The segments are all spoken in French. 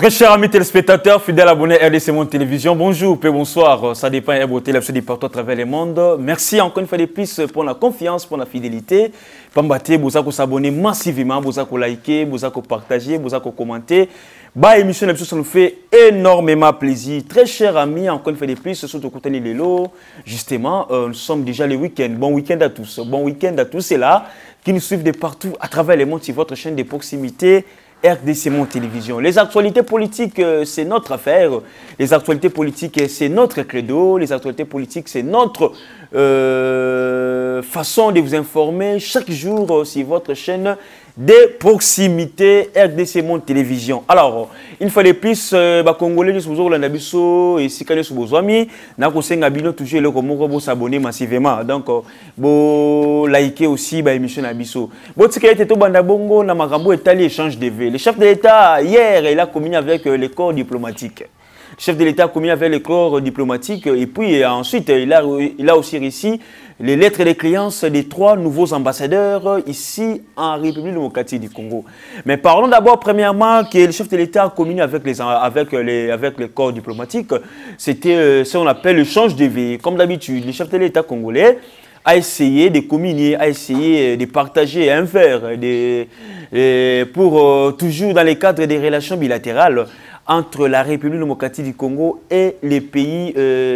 Très chers amis téléspectateurs, fidèles abonnés RDC Monde Télévision, bonjour, bonsoir, ça dépend de beauté, l'absolu partout à travers le monde. Merci encore une fois de plus pour la confiance, pour la fidélité. Pambate, vous avez s'abonner massivement, vous avez liker, vous avez partager, vous avez commenter. Bah, émission, ça nous fait énormément plaisir. Très chers amis, encore une fois de plus, surtout côté Lelo, justement, nous sommes déjà le week-end. Bon week-end à tous. Bon week-end à tous, c'est là qui nous suivent de partout à travers le monde sur votre chaîne de proximité. RDC Monde Télévision. Les actualités politiques, c'est notre affaire. Les actualités politiques, c'est notre credo. Les actualités politiques, c'est notre façon de vous informer chaque jour sur votre chaîne de proximité RDC Monde Télévision. Alors, une fois de plus, les Congolais sont toujours là, et si vous sont vos amis, nous sommes toujours là pour s'abonner massivement. Donc, vous likez aussi l'émission Nabiso. Vous savez que tout le monde a échange de vues. Le chef de l'État, hier, il a communiqué avec les corps diplomatiques. Le chef de l'État a communiqué avec les corps diplomatiques et puis ensuite, il a aussi réussi les lettres de créance des 3 nouveaux ambassadeurs ici en République démocratique du Congo. Mais parlons d'abord, premièrement, que le chef de l'État a communiqué avec les corps diplomatiques. C'était ce qu'on appelle l'échange de vues. Comme d'habitude, le chef de l'État congolais a essayé de communier, a essayé de partager un verre pour toujours dans le cadre des relations bilatérales entre la République démocratique du Congo et les pays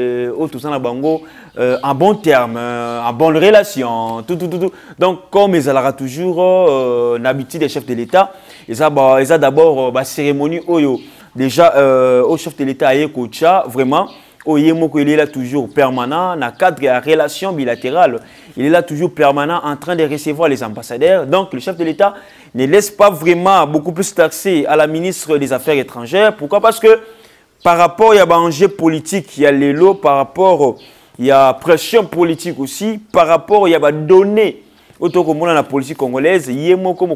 en bon terme, en bonne relation, tout. Donc, comme ils ont toujours l'habitude des chefs de l'État, ils ont d'abord la cérémonie déjà au chef de l'État à vraiment. Il est là toujours permanent dans le cadre de la relation bilatérale. Il est là toujours permanent en train de recevoir les ambassadeurs. Donc, le chef de l'État ne laisse pas vraiment beaucoup plus d'accès à la ministre des Affaires étrangères. Pourquoi? Parce que par rapport, il y a un enjeu politique, il y a les lots, par rapport, il y a pression politique aussi, par rapport, il y a des données. Autour de la politique congolaise, il y a comme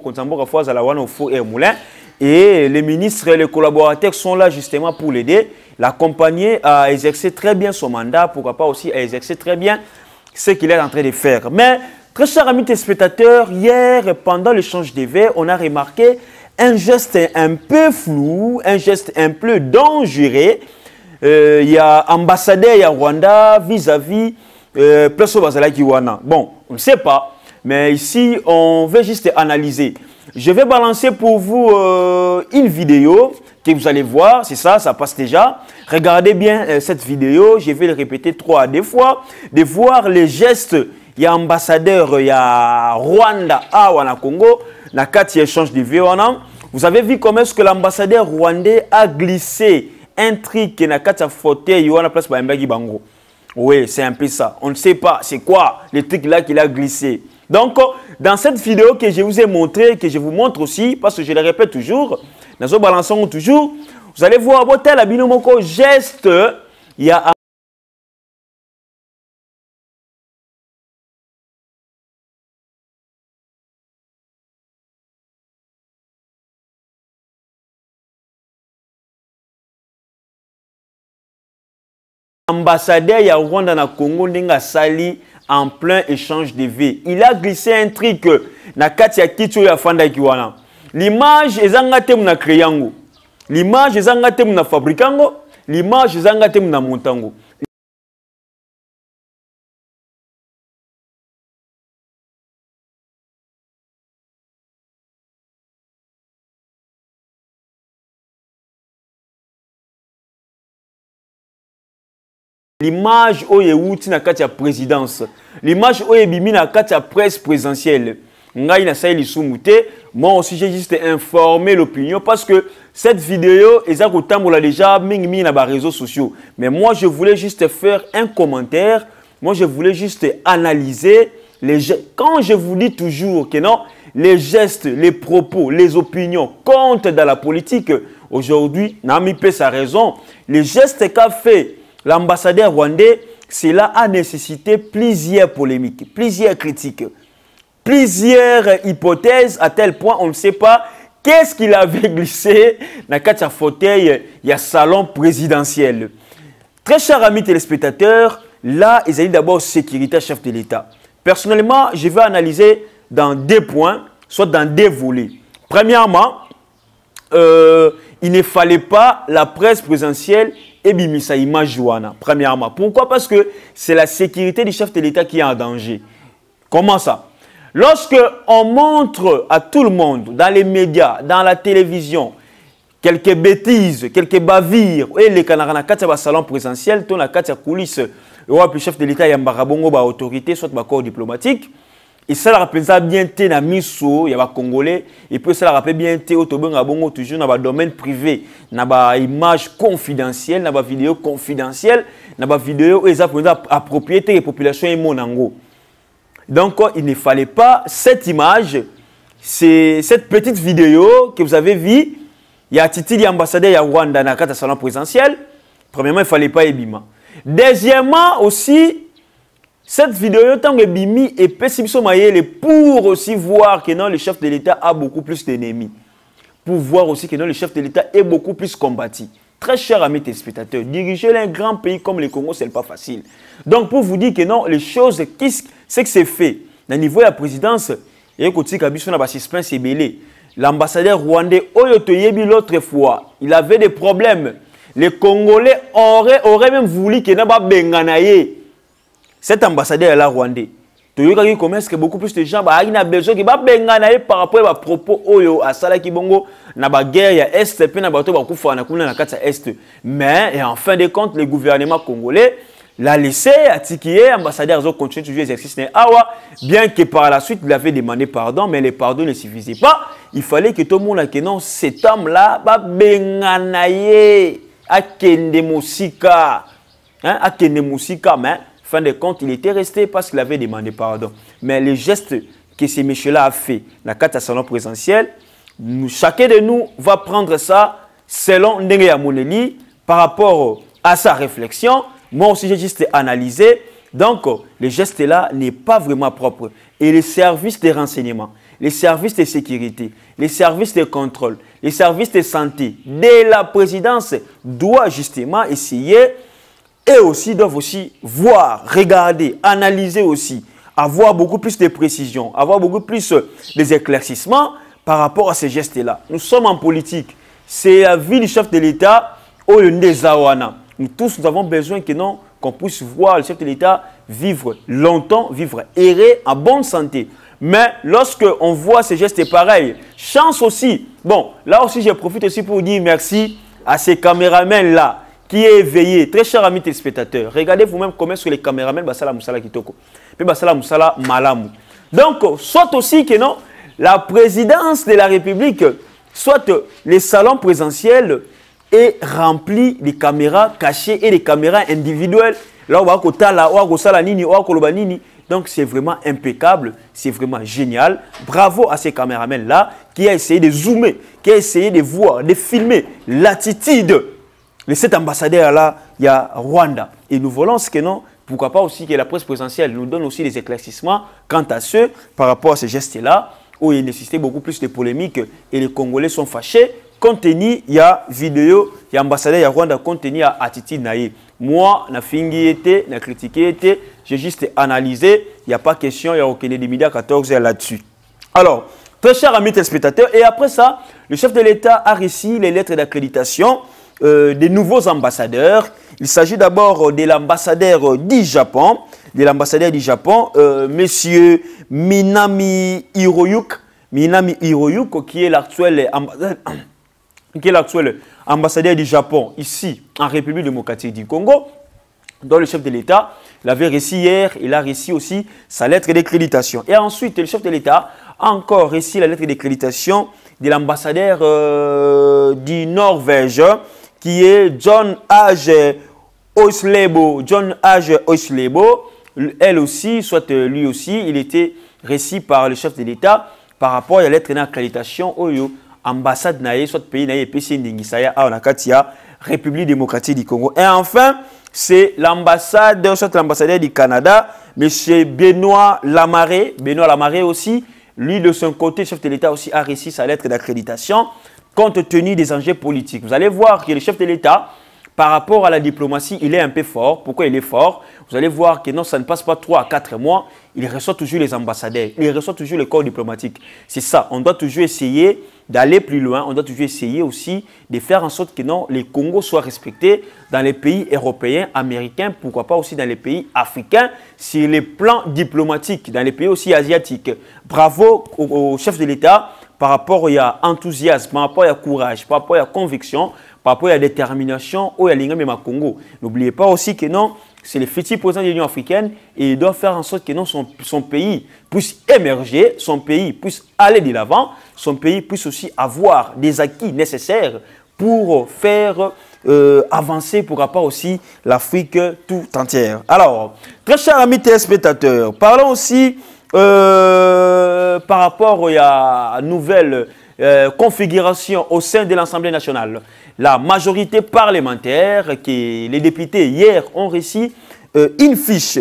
et les ministres et les collaborateurs sont là justement pour l'aider, l'accompagner à exercer très bien son mandat, pourquoi pas aussi à exercer très bien ce qu'il est en train de faire. Mais, très chers amis téléspectateurs, hier, pendant l'échange des verres, on a remarqué un geste un peu flou, un geste un peu dangereux. Il y a ambassadeur, il y a Rwanda vis-à-vis Presso Bazalaki Wana. Bon, on ne sait pas, mais ici, on veut juste analyser. Je vais balancer pour vous une vidéo que vous allez voir, c'est ça, ça passe déjà. Regardez bien cette vidéo, je vais le répéter 3 à 2 fois, de voir les gestes. Il y a ambassadeur, il y a Rwanda à Wana Congo, la carte échange de Véonan. Vous avez vu comment est-ce que l'ambassadeur rwandais a glissé un truc qui n'a qu'à fauteuil à la place de Mbagi Bango. Oui, c'est un peu ça. On ne sait pas c'est quoi le truc là qu'il a glissé. Donc, dans cette vidéo que je vous ai montré, que je vous montre aussi, parce que je le répète toujours, nous sommes balançons toujours, vous allez voir, tel abinomoko geste, il y a ambassadeur ya Rwanda na Congo n'enga sali en plein échange de vues. Il a glissé un truc na kati ya kitu ya fanda kiwana. L'image ezanga te muna créango. L'image ezanga te muna fabrikango. L'image ezanga te muna montango. L'image où est outi na kati ya présidence. L'image où est bimi na kati ya presse présidentielle. Ngai na sayi lisumuté. Moi aussi j'ai juste informé l'opinion parce que cette vidéo eza kotambola déjà mingi na ba réseaux sociaux. Mais moi je voulais juste faire un commentaire. Moi je voulais juste analyser les gestes. Quand je vous dis toujours que non, les gestes, les propos, les opinions comptent dans la politique. Aujourd'hui, Nami peut sa raison. Les gestes qu'a fait l'ambassadeur rwandais, cela a nécessité plusieurs polémiques, plusieurs critiques, plusieurs hypothèses, à tel point on ne sait pas qu'est-ce qu'il avait glissé dans le fauteuil, il y a salon présidentiel. Très chers amis téléspectateurs, là, il s'agit d'abord sécurité chef de l'État. Personnellement, je vais analyser dans 2 points, soit dans 2 volets. Premièrement, il ne fallait pas la presse présentielle et bimisa image wana. Premièrement. Pourquoi? Parce que c'est la sécurité du chef de l'État qui est en danger. Comment ça? Lorsque on montre à tout le monde, dans les médias, dans la télévision, quelques bêtises, quelques bavires, et les canards dans le salon présentiel, dans la coulisse, le chef de l'État, il y a une autorité, soit un corps diplomatique, et ça représente bien été dans miso, il y a des Congolais, et puis ça représente bien été toujours dans le domaine privé, dans les images confidentielles, dans les vidéos confidentielles, dans les vidéos à propriété des populations et monango. Donc, il ne fallait pas cette image, cette petite vidéo que vous avez vue. Il y a Titi, l'ambassadeur de Rwanda dans le salon présentiel. Premièrement, il ne fallait pas Ebima. Deuxièmement, aussi, cette vidéo, tant que Bimi et Pessimissomaïe, pour aussi voir que non, le chef de l'État a beaucoup plus d'ennemis. Pour voir aussi que non, le chef de l'État est beaucoup plus combattu. Très cher amis téléspectateurs, diriger un grand pays comme le Congo, ce n'est pas facile. Donc, pour vous dire que non, les choses, c'est que c'est fait. Au niveau de la présidence, il y a un suspense et belé. L'ambassadeur rwandais, l'autre fois, il avait des problèmes. Les Congolais auraient même voulu qu'il n'y ait pas de cet ambassadeur-là rwandais. Tu vois que beaucoup plus de gens ont besoin de par rapport à propos à Sala Kibongo, na ba guerre ya Est, puis na bato ba kufa na kuna na kata Est. Mais en fin de compte, le gouvernement congolais l'a laissé à Tikié, ambassadeur ont continué toujours l'exercice Awa, bien que par la suite il avait demandé pardon, mais les pardons ne suffisaient pas. Il fallait que tout le monde que non, cet homme-là ba benganaye akende musika, hein, akende musika, mais fin de compte, il était resté parce qu'il avait demandé pardon. Mais les gestes que ces messieurs-là ont fait dans le salon présentiel, chacun de nous va prendre ça selon Ndenge Yamoneli par rapport à sa réflexion. Moi aussi, j'ai juste analysé. Donc, le geste-là n'est pas vraiment propre. Et les services de renseignement, les services de sécurité, les services de contrôle, les services de santé de la présidence doivent justement essayer et aussi doivent aussi voir, regarder, analyser aussi, avoir beaucoup plus de précision, avoir beaucoup plus d'éclaircissements par rapport à ces gestes-là. Nous sommes en politique. C'est la vie du chef de l'État au Zawana. Nous tous, nous avons besoin que non, qu'on puisse voir le chef de l'État vivre longtemps, vivre erré, en bonne santé. Mais lorsque on voit ces gestes pareils, chance aussi. Bon, là aussi, je profite aussi pour dire merci à ces caméramens-là qui est éveillé. Très chers amis téléspectateurs, regardez vous-même comment sur les caméramens Basala Moussala Kitoko. Puis Basala Moussala Malamu. Donc, soit aussi que non, la présidence de la République, soit les salons présentiels est rempli de caméras cachées et de caméras individuelles. Là, on va donc, c'est vraiment impeccable, c'est vraiment génial. Bravo à ces caméramens-là qui ont essayé de zoomer, qui ont essayé de voir, de filmer l'attitude de cet ambassadeur-là, il y a Rwanda. Et nous voulons ce que non, pourquoi pas aussi que la presse présidentielle nous donne aussi des éclaircissements quant à ceux par rapport à ces gestes-là, où il nécessitait beaucoup plus de polémiques et les Congolais sont fâchés. Compte tenu, il y a vidéo, il y a ambassadeur, il y a Rwanda, compte tenu, il y a attitude naïe. Moi, na fingi été, na critiqué été, j'ai juste analysé, il n'y a pas question, il y a aucun des médias 14 là-dessus. Alors, très chers amis téléspectateurs, et après ça, le chef de l'État a reçu les lettres d'accréditation des nouveaux ambassadeurs. Il s'agit d'abord de l'ambassadeur du Japon, monsieur Minami Hiroyuki, qui est l'actuel ambassadeur du Japon ici en République démocratique du Congo, dont le chef de l'État l'avait reçu hier. Il a reçu aussi sa lettre d'accréditation. Et ensuite, le chef de l'État a encore reçu la lettre d'accréditation de l'ambassadeur du Norvège, qui est John H. Oslebo. John H. Oslebo, elle aussi, soit lui aussi, il était reçu par le chef de l'État par rapport à la lettre d'accréditation au ambassade naïe, soit pays naïe, PC Ndingisaya, à Onakatia, République démocratique du Congo. Et enfin, c'est l'ambassadeur, soit l'ambassadeur du Canada, M. Benoît Lamaré. Benoît Lamaré aussi, lui de son côté, chef de l'État aussi a reçu sa lettre d'accréditation compte tenu des enjeux politiques. Vous allez voir que le chef de l'État, par rapport à la diplomatie, il est un peu fort. Pourquoi il est fort? Vous allez voir que non, ça ne passe pas 3 à 4 mois. Il reçoit toujours les ambassadeurs, il reçoit toujours le corps diplomatique. C'est ça, on doit toujours essayer d'aller plus loin, on doit toujours essayer aussi de faire en sorte que non, les Congos soient respectés dans les pays européens, américains, pourquoi pas aussi dans les pays africains, sur les plans diplomatiques, dans les pays aussi asiatiques. Bravo au chef de l'État par rapport à enthousiasme, par rapport à courage, par rapport à conviction, par rapport à détermination, au Yalingam Congo. N'oubliez pas aussi que non, c'est le futur président de l'Union africaine et il doit faire en sorte que non, son pays puisse émerger, son pays puisse aller de l'avant, son pays puisse aussi avoir des acquis nécessaires pour faire avancer, pourquoi pas aussi l'Afrique tout entière. Alors, très chers amis téléspectateurs, parlons aussi par rapport à la nouvelle configuration au sein de l'Assemblée nationale. La majorité parlementaire, que les députés hier ont reçu une fiche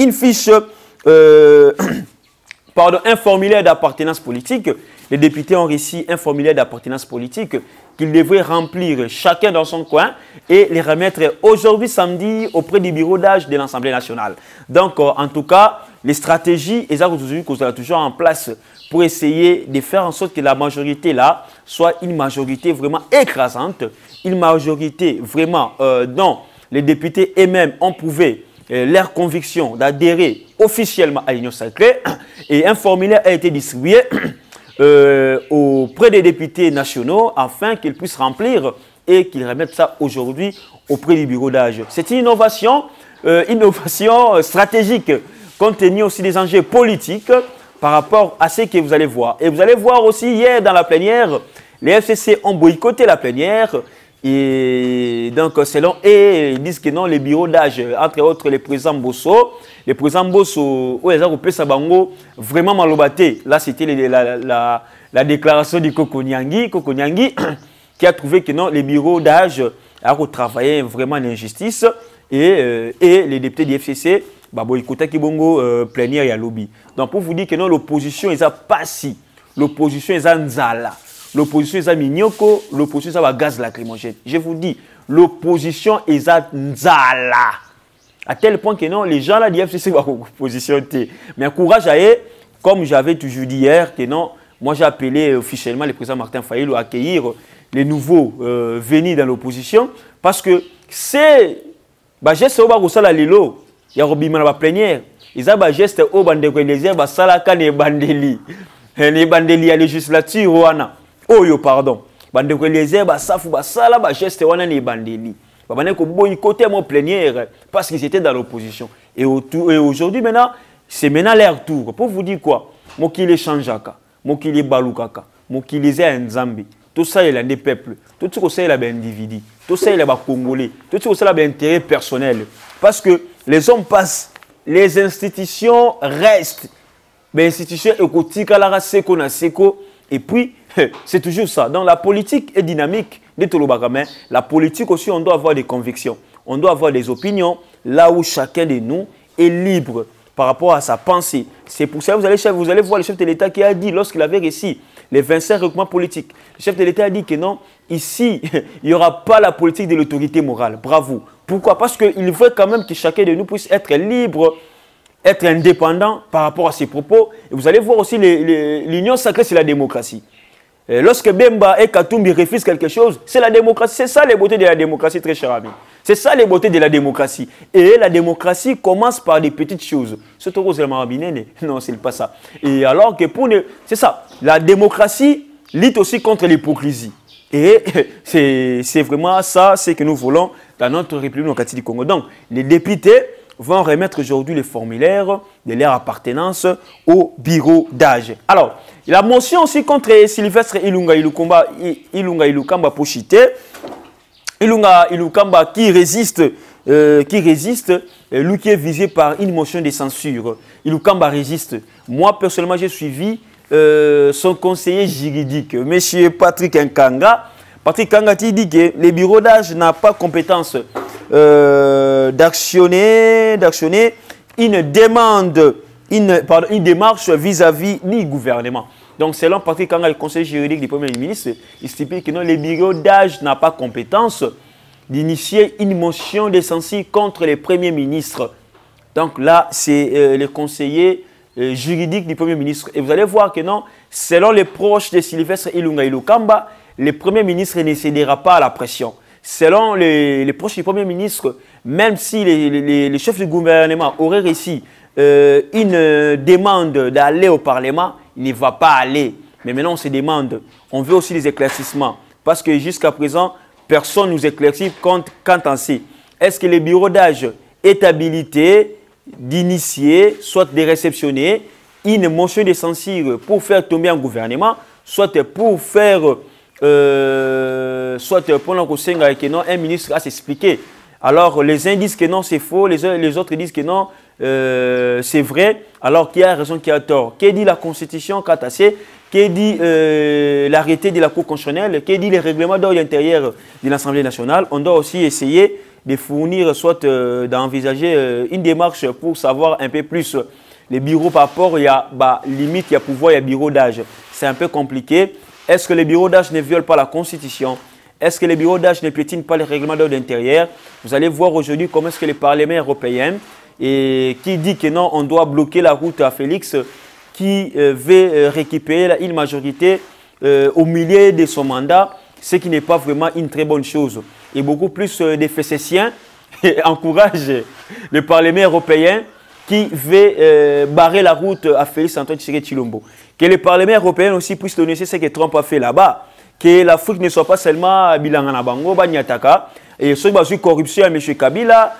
pardon, un formulaire d'appartenance politique. Les députés ont reçu un formulaire d'appartenance politique qu'ils devraient remplir chacun dans son coin et les remettre aujourd'hui samedi auprès du bureau d'âge de l'Assemblée nationale. Donc, en tout cas, les stratégies, elles sont toujours en place pour essayer de faire en sorte que la majorité là soit une majorité vraiment écrasante, une majorité vraiment dont les députés eux-mêmes ont prouvé leur conviction d'adhérer officiellement à l'Union sacrée. Et un formulaire a été distribué auprès des députés nationaux afin qu'ils puissent remplir et qu'ils remettent ça aujourd'hui auprès du bureau d'âge. C'est une innovation stratégique compte tenu aussi des enjeux politiques par rapport à ce que vous allez voir. Et vous allez voir aussi hier dans la plénière, les FCC ont boycotté la plénière. Et donc, selon eux, ils disent que non, les bureaux d'âge, entre autres les présidents Bosso, ils ont vraiment malobaté. Là, c'était la déclaration du Kokonyangui, qui a trouvé que non, les bureaux d'âge ont travaillé vraiment en injustice et les députés du FCC, boycottaient Kibongo plénière et à lobby. Donc, pour vous dire que non, l'opposition, ils ont pas si. L'opposition, ils ont nzala. L'opposition est à Mignoko, l'opposition est à gaz lacrymogène. Je vous dis, l'opposition est à Nzala. À tel point que non, les gens là du FCC vont opposition. Mais courage à eux, comme j'avais toujours dit hier, que non, moi j'ai appelé officiellement le président Martin Fayulu à accueillir les nouveaux venus dans l'opposition. Parce que c'est un geste au Sala Lilo, il y a Robima la plénière. Ils ont un geste au Bandélézé, Salaka ne Bandeli. Les Bandeli à législature, Wana. Oh yo pardon. Bande ko les ba safu ba sala ba geste wana ni bandeli. Ba bande ko boycotter mon plénière parce qu'ils étaient dans l'opposition. Et aujourd'hui maintenant, c'est maintenant leur tour. Pour vous dire quoi? Mokili changeaka, mokili balukaka, mokili za nzambi. Tout ça il a des peuples. Tout ça il a des individus. Tout ça il a des congolais. Tout ça il a des intérêts personnels. Parce que les hommes passent, les institutions restent. Les institutions écoutiques la seko na seko et puis c'est toujours ça. Donc la politique est dynamique de Tolobagame. La politique aussi, on doit avoir des convictions. On doit avoir des opinions là où chacun de nous est libre par rapport à sa pensée. C'est pour ça que vous allez voir le chef de l'État qui a dit, lorsqu'il avait réussi les 25 recoupements politiques, le chef de l'État a dit que non, ici, il n'y aura pas la politique de l'autorité morale. Bravo. Pourquoi? Parce qu'il veut quand même que chacun de nous puisse être libre, être indépendant par rapport à ses propos. Et vous allez voir aussi, l'union sacrée, c'est la démocratie. Et lorsque Bemba et Katumbi refusent quelque chose, c'est la démocratie. C'est ça les beautés de la démocratie, très cher ami. C'est ça les beautés de la démocratie. Et la démocratie commence par des petites choses. C'est trop non, c'est pas ça. Et alors que c'est ça. La démocratie lutte aussi contre l'hypocrisie. Et c'est vraiment ça, c'est que nous voulons dans notre République démocratique du Congo. Donc, les députés vont remettre aujourd'hui les formulaires de leur appartenance au bureau d'âge. Alors, la motion aussi contre Sylvestre Ilunga Ilukamba Pochité, Ilunga Ilukamba qui résiste, lui qui est visé par une motion de censure. Ilukamba résiste. Moi, personnellement, j'ai suivi son conseiller juridique, M. Patrick Nkanga. Patrick Nkanga qui dit que le bureau d'âge n'a pas compétence d'actionner une démarche vis-à-vis du gouvernement. Donc, selon Patrick Kanga, le conseiller juridique du Premier ministre, il stipule que non, le bureau d'âge n'a pas compétence d'initier une motion de censure contre le Premier ministre. Donc là, c'est le conseiller juridique du Premier ministre. Et vous allez voir que non, selon les proches de Sylvestre Ilunga Ilukamba, le Premier ministre ne cédera pas à la pression. Selon les proches du Premier ministre, même si les chefs du gouvernement auraient réussi une demande d'aller au Parlement, il ne va pas aller. Mais maintenant, on se demande, on veut aussi des éclaircissements. Parce que jusqu'à présent, personne ne nous éclaircit quant à ça. Est-ce que le bureau d'âge est habilité d'initier, soit de réceptionner une motion de censure pour faire tomber un gouvernement, soit pour faire, soit pendant que non, un ministre a s'expliquer. Alors, les uns disent que non, c'est faux, les autres disent que non, c'est vrai, alors qui a raison, qui a tort. Qu'est dit la Constitution, Katassé? Qu'est dit l'arrêté de la Cour constitutionnelle? Qu'est dit les règlements d'ordre intérieur de l'Assemblée nationale? On doit aussi essayer de fournir, soit d'envisager une démarche pour savoir un peu plus les bureaux par rapport, il y a limite, il y a pouvoir, il y a bureau d'âge. C'est un peu compliqué. Est-ce que les bureaux d'âge ne violent pas la Constitution? Est-ce que les bureaux d'âge ne piétinent pas les règlements d'ordre intérieur? Vous allez voir aujourd'hui comment est-ce que le Parlement européen, et qui dit que non, on doit bloquer la route à Félix, qui veut récupérer une majorité au milieu de son mandat, ce qui n'est pas vraiment une très bonne chose. Et beaucoup plus des Fécessiens encouragent le Parlement européen qui veut barrer la route à Félix Antoine Tshisekedi Tshilombo. Que le Parlement européen aussi puisse donner ce que Trump a fait là-bas. Que l'Afrique ne soit pas seulement Bilangana Bango, Banyataka, et ceux qui ont corruption à M. Kabila,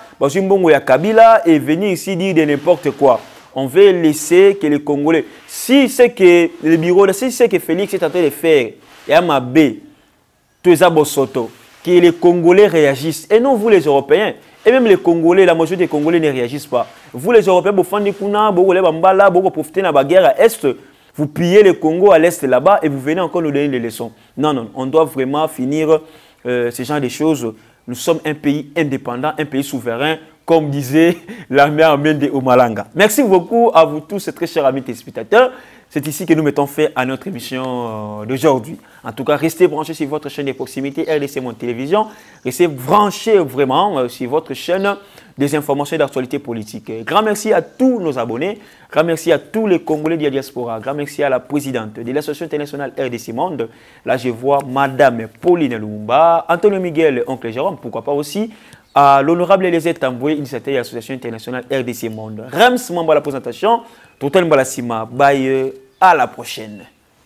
Kabila, et venir ici dire de n'importe quoi. On veut laisser que les Congolais, si c'est que le bureau, si c'est que Félix est en train de faire, et à ma baie, tous les Abosoto, que les Congolais réagissent, et non vous les Européens. Et même les Congolais, la majorité des Congolais ne réagissent pas. Vous les Européens, vous faites des Kuna, vous profitez de la guerre à l'Est, vous pillez le Congo à l'Est là-bas et vous venez encore nous donner des leçons. Non, non, on doit vraiment finir ce genre de choses. Nous sommes un pays indépendant, un pays souverain, comme disait l'armée arménienne de Omalanga. Merci beaucoup à vous tous, très chers amis téléspectateurs. C'est ici que nous mettons fin à notre émission d'aujourd'hui. En tout cas, restez branchés sur votre chaîne de proximité RDC Monde Télévision. Restez branchés vraiment sur votre chaîne des informations d'actualité politique. Grand merci à tous nos abonnés. Grand merci à tous les Congolais de la diaspora. Grand merci à la présidente de l'Association internationale RDC Monde. Là, je vois Madame Pauline Lumumba, Antonio Miguel, Oncle Jérôme, pourquoi pas aussi à l'honorable Elisée Tamboué, initiateur de l'Association internationale RDC Monde. Rams, membre de la présentation. Total Mbalasima, bye, à la prochaine.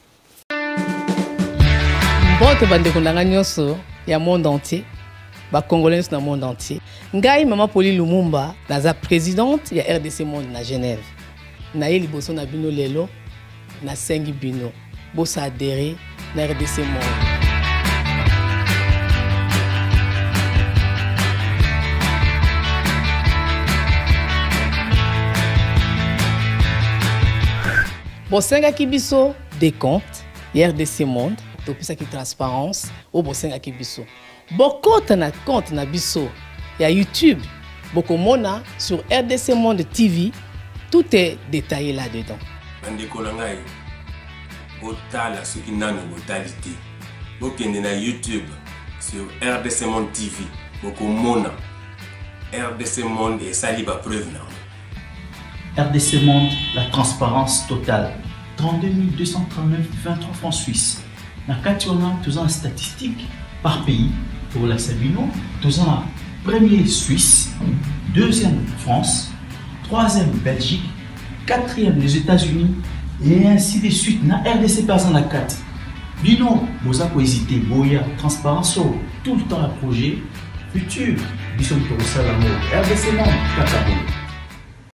Bonne bande de nyonso ya monde entier, ba Congolais dans le monde entier. Ngai Maman Pauline Lumumba, la présidente ya RDC Monde na Genève. Na ye liboso na bino lelo, na sengi bino, bosa adhérer na RDC Monde. Bosenga kibiso des comptes, RDC Monde, depuis ça qui transparence, au bosenga kibiso. Bokota na compte na biso, ya YouTube, bokomona sur RDC Monde TV, tout est détaillé là-dedans. Bandeko langai, botala ce qui n'a pas brutalité. Bokende na YouTube sur RDC Monde TV, bokomona RDC Monde et saliba preuve na. RDC Monde, la transparence totale. 32 239 23 francs suisses. Dans 4 ans, tous en statistiques par pays. Pour la Sabino, tous en premier Suisse, deuxième France, troisième Belgique, quatrième les États-Unis et ainsi de suite. Dans RDC pas en la 4. Bino, vous avez hésité, Boya, transparence, tout le temps à projet futur. Bisson pour ça l'amour. RDC Monde, Kakabo.